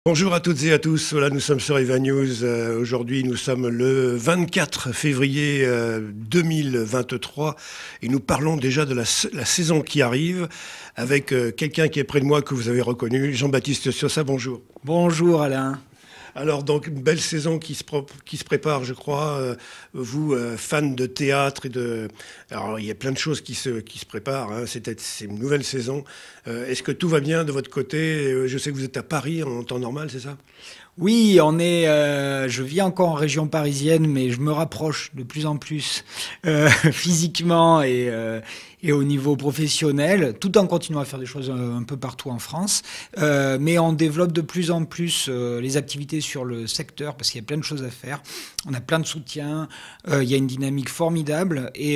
Bonjour à toutes et à tous, voilà, nous sommes sur Eva News. Aujourd'hui, nous sommes le 24 février 2023 et nous parlons déjà de la saison qui arrive avec quelqu'un qui est près de moi que vous avez reconnu, Jean-Baptiste Sosa, bonjour. Bonjour Alain. Alors donc une belle saison qui se prépare, je crois. Vous, fans de théâtre et de... Alors il y a plein de choses qui se préparent, hein. C'est une nouvelle saison. Est-ce que tout va bien de votre côté? Je sais que vous êtes à Paris en temps normal, c'est ça? Oui, je vis encore en région parisienne, mais je me rapproche de plus en plus physiquement et au niveau professionnel, tout en continuant à faire des choses un peu partout en France. Mais on développe de plus en plus les activités sur le secteur parce qu'il y a plein de choses à faire. On a plein de soutien, il y a une dynamique formidable et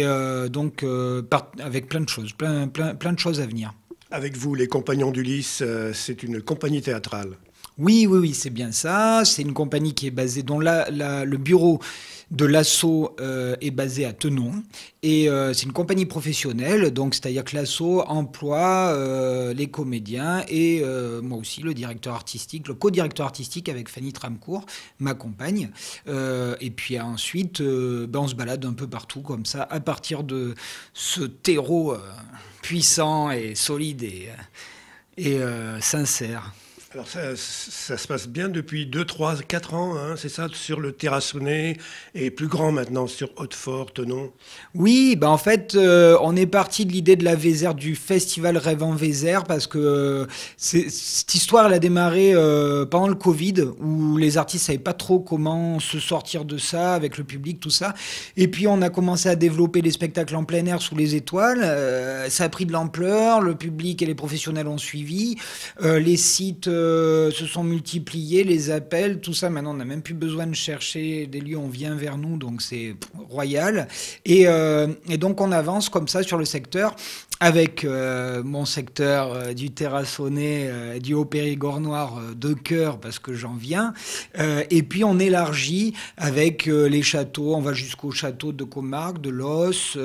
avec plein de choses, plein de choses à venir. Avec vous, les Compagnons d'Ulysse, c'est une compagnie théâtrale. Oui, c'est bien ça. C'est une compagnie qui est basée, dont le bureau de l'Asso est basé à Thonon. Et c'est une compagnie professionnelle, donc c'est-à-dire que l'Asso emploie les comédiens et moi aussi, le directeur artistique, le co-directeur artistique avec Fanny Tramcourt, ma compagne. Et puis ensuite, on se balade un peu partout comme ça, à partir de ce terreau puissant et solide et sincère. Alors ça se passe bien depuis 2, 3, 4 ans, hein, c'est ça, sur le Terrassonnais et plus grand maintenant sur Hautefort, Thonon. Oui, en fait, on est parti de l'idée de la Vézère, du festival Rêve en Vézère, parce que cette histoire, elle a démarré pendant le Covid, où les artistes savaient pas trop comment se sortir de ça, avec le public, tout ça. Et puis, on a commencé à développer des spectacles en plein air sous les étoiles. Ça a pris de l'ampleur, le public et les professionnels ont suivi. Les sites se sont multipliés, les appels, tout ça. Maintenant, on n'a même plus besoin de chercher des lieux, on vient vers nous, donc c'est royal. Et donc, on avance comme ça sur le secteur avec mon secteur du Terrassonnais, du Haut-Périgord noir de cœur, parce que j'en viens. Et puis, on élargit avec les châteaux. On va jusqu'au château de Comarque, de Los,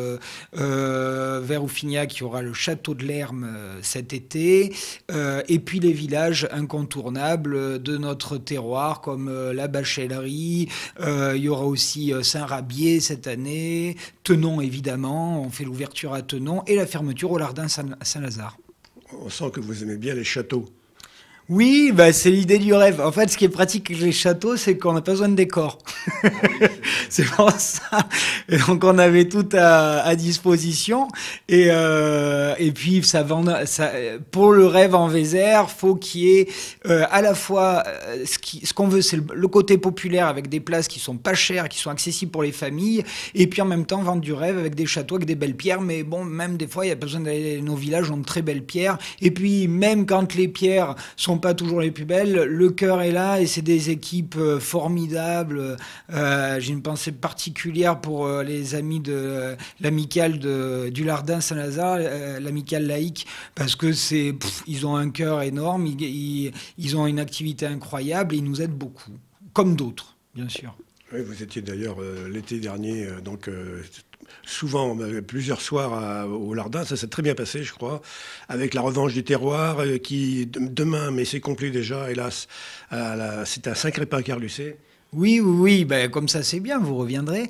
vers Oufignac, il y aura le château de Lerme cet été. Et puis, les villages incontournables de notre terroir, comme la Bachellerie. Il y aura aussi Saint-Rabier cette année. Thonon, évidemment. On fait l'ouverture à Thonon et la fermeture au Lardin Saint-Lazare. On sent que vous aimez bien les châteaux. Oui, c'est l'idée du rêve. En fait, ce qui est pratique avec les châteaux, c'est qu'on n'a pas besoin de décor. C'est pour ça. Et donc, on avait tout à disposition. Et puis, pour le rêve en Vézère, faut qu'il y ait à la fois ce qu'on veut, c'est le côté populaire avec des places qui sont pas chères, qui sont accessibles pour les familles. Et puis, en même temps, vendre du rêve avec des châteaux, avec des belles pierres. Mais bon, même des fois, il n'y a pas besoin d'aller. Nos villages ont de très belles pierres. Et puis, même quand les pierres sont pas toujours les plus belles, le cœur est là et c'est des équipes formidables. J'ai une pensée particulière pour les amis de l'amicale du Lardin Saint-Lazare, l'amicale laïque, parce que ils ont un cœur énorme, ils ont une activité incroyable et ils nous aident beaucoup, comme d'autres, bien sûr. Oui, vous étiez d'ailleurs l'été dernier, souvent, plusieurs soirs au Lardin, ça s'est très bien passé, je crois, avec la revanche du terroir, qui demain, mais c'est complet déjà, hélas, c'est à Saint-Crépin-Carlucet. Oui, comme ça c'est bien, vous reviendrez.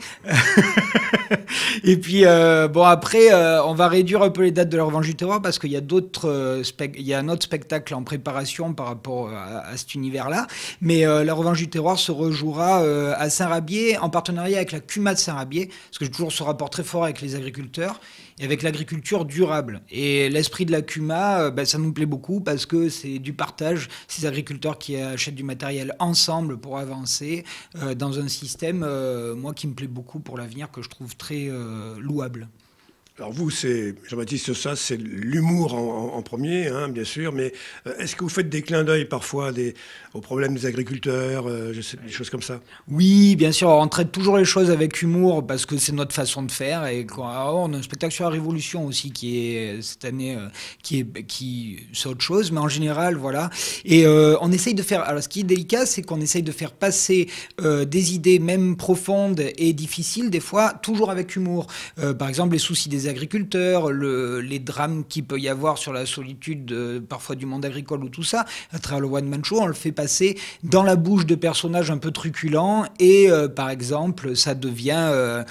Et puis après, on va réduire un peu les dates de la revanche du terroir parce qu'il y a il y a un autre spectacle en préparation par rapport à cet univers-là. Mais la revanche du terroir se rejouera à Saint-Rabier en partenariat avec la CUMA de Saint-Rabier, parce que j'ai toujours ce rapport très fort avec les agriculteurs et avec l'agriculture durable. Et l'esprit de la CUMA, ça nous plaît beaucoup parce que c'est du partage, ces agriculteurs qui achètent du matériel ensemble pour avancer dans un système, moi, qui me plaît beaucoup pour l'avenir, que je trouve très louable. Alors vous, c'est Jean-Baptiste Sosa, c'est l'humour en premier, hein, bien sûr, mais est-ce que vous faites des clins d'œil parfois aux problèmes des agriculteurs, des choses comme ça? Oui, bien sûr, on traite toujours les choses avec humour parce que c'est notre façon de faire. Et on a un spectacle sur la Révolution aussi qui est cette année, c'est autre chose, mais en général, voilà. Et on essaye de faire. Alors, ce qui est délicat, c'est qu'on essaye de faire passer des idées même profondes et difficiles, des fois, toujours avec humour. Par exemple, les soucis des des agriculteurs, les drames qu'il peut y avoir sur la solitude parfois du monde agricole ou tout ça. À travers le One Man Show, on le fait passer dans la bouche de personnages un peu truculents et par exemple, ça devient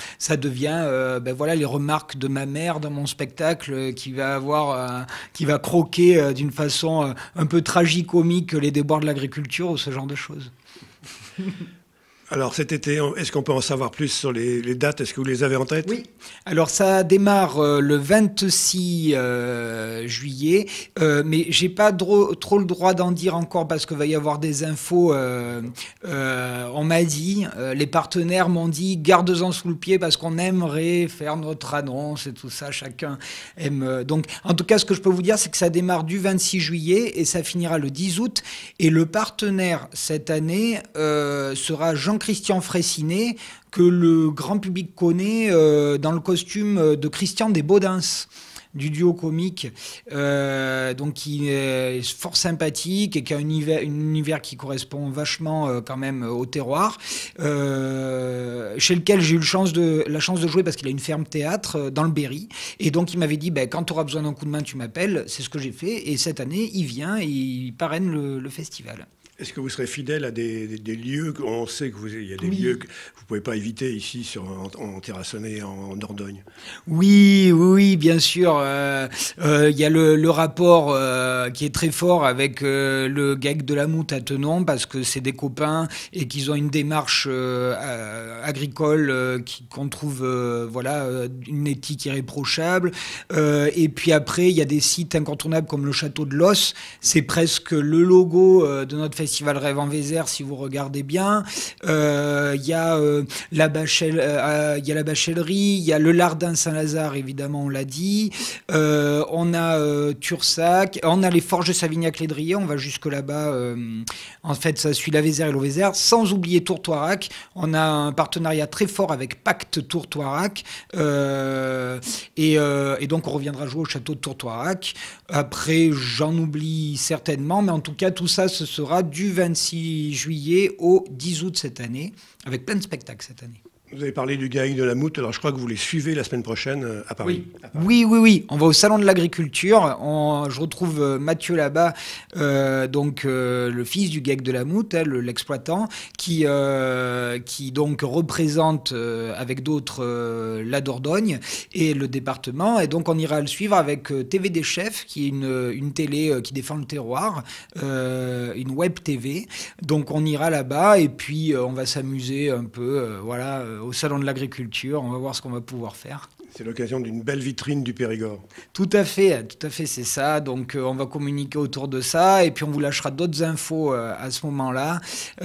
voilà, les remarques de ma mère dans mon spectacle qui va croquer d'une façon un peu tragicomique les déboires de l'agriculture ou ce genre de choses. Alors cet été, est-ce qu'on peut en savoir plus sur les dates? Est-ce que vous les avez en tête? Oui. Alors ça démarre le 26 juillet, mais j'ai pas trop le droit d'en dire encore parce qu'il va y avoir des infos. On m'a dit, les partenaires m'ont dit, garde-en sous le pied parce qu'on aimerait faire notre annonce et tout ça. Chacun aime. Donc, en tout cas, ce que je peux vous dire, c'est que ça démarre du 26 juillet et ça finira le 10 août. Et le partenaire cette année sera Jean-Christian Fraissinet, que le grand public connaît dans le costume de Christian des Baudins, du duo comique, donc qui est fort sympathique et qui a un univers qui correspond vachement quand même au terroir, chez lequel j'ai eu la chance de jouer parce qu'il a une ferme théâtre dans le Berry, et donc il m'avait dit quand tu auras besoin d'un coup de main tu m'appelles. C'est ce que j'ai fait, et cette année il vient et il parraine le festival. Est-ce que vous serez fidèle à des lieux? On sait qu'il y a des lieux que vous ne pouvez pas éviter ici en Terrassonnais, en Dordogne. Oui, bien sûr. Il y a le rapport qui est très fort avec le GEC de la Moute à Tenon, parce que c'est des copains et qu'ils ont une démarche agricole qu'on trouve une éthique irréprochable. Et puis après, il y a des sites incontournables comme le château de Los. C'est presque le logo de notre festival Rêve en Vézère, si vous regardez bien. Il y a la Bachellerie, il y a le Lardin Saint-Lazare, évidemment, on l'a dit. On a Tursac, on a les Forges de Savignac-Lédrier, on va jusque là-bas. En fait, ça suit la Vézère et l'Auvézère, sans oublier Tourtoirac. On a un partenariat très fort avec Pacte Tourtoirac. Et donc, on reviendra jouer au château de Tourtoirac. Après, j'en oublie certainement, mais en tout cas, tout ça, ce sera du 26 juillet au 10 août cette année, avec plein de spectacles cette année. Vous avez parlé du GAEC de la Moute, alors je crois que vous les suivez la semaine prochaine à Paris. Oui. On va au Salon de l'Agriculture. Je retrouve Mathieu là-bas, le fils du GAEC de la Moute, l'exploitant, qui donc représente avec d'autres la Dordogne et le département. Et donc on ira le suivre avec TV des Chefs, qui est une télé qui défend le terroir, une web TV. Donc on ira là-bas et puis on va s'amuser un peu, au Salon de l'Agriculture. On va voir ce qu'on va pouvoir faire. C'est l'occasion d'une belle vitrine du Périgord. Tout à fait, c'est ça. Donc on va communiquer autour de ça et puis on vous lâchera d'autres infos à ce moment-là.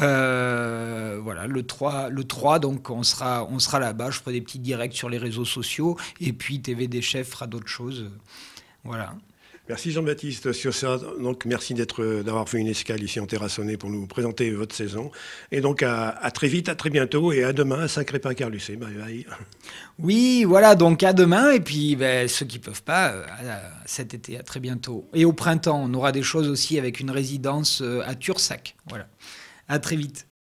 Le 3, donc on sera là-bas. Je ferai des petits directs sur les réseaux sociaux et puis TV des Chefs fera d'autres choses. Voilà. Merci Jean-Baptiste Siosat. Donc merci d'avoir fait une escale ici en Terrassonnais pour nous présenter votre saison. Et donc à très vite, à très bientôt et à demain à Saint-Crépin-Carlucet. Bye bye. Oui, voilà, donc à demain et puis ceux qui peuvent pas, cet été, à très bientôt. Et au printemps, on aura des choses aussi avec une résidence à Tursac. Voilà. À très vite.